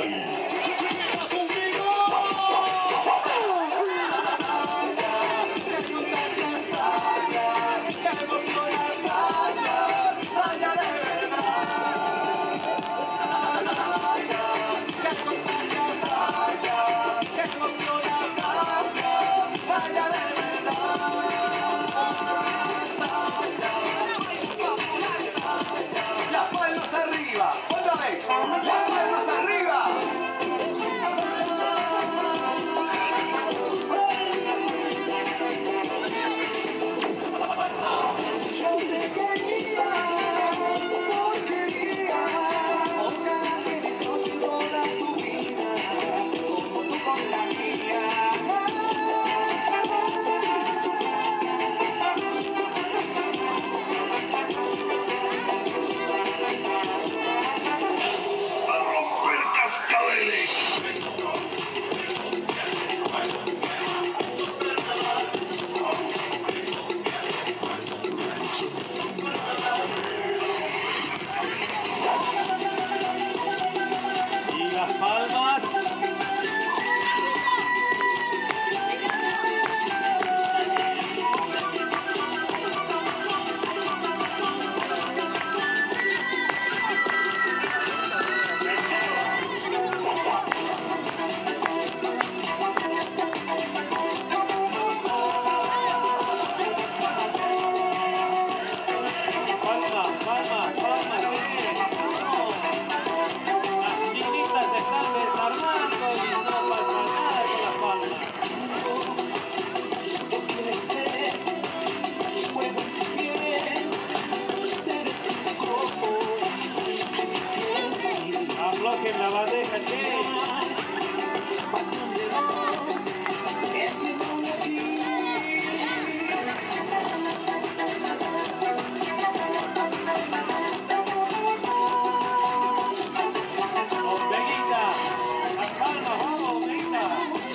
Las palmas arriba, otra vez, las palmas arriba. Yo te quería, porquería, ojalá que destroce toda tu vida, como tú con la mía. Y las palmas. Aflojen la bandeja, sí. Veguita, las palmas, vamos, Veguita.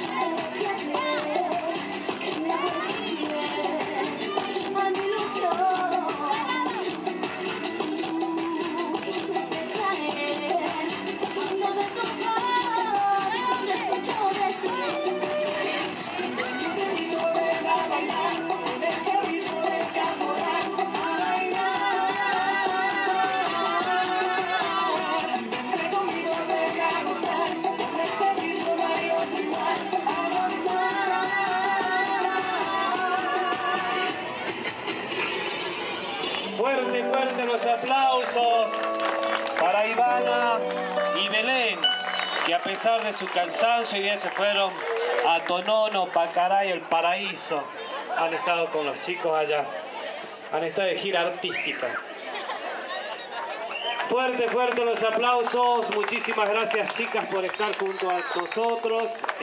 Fuerte, fuerte los aplausos para Ivana y Belén, que a pesar de su cansancio y día se fueron a Tonono, Pacaray, el paraíso. Han estado con los chicos allá, han estado de gira artística. Fuerte, fuerte los aplausos. Muchísimas gracias, chicas, por estar junto a nosotros.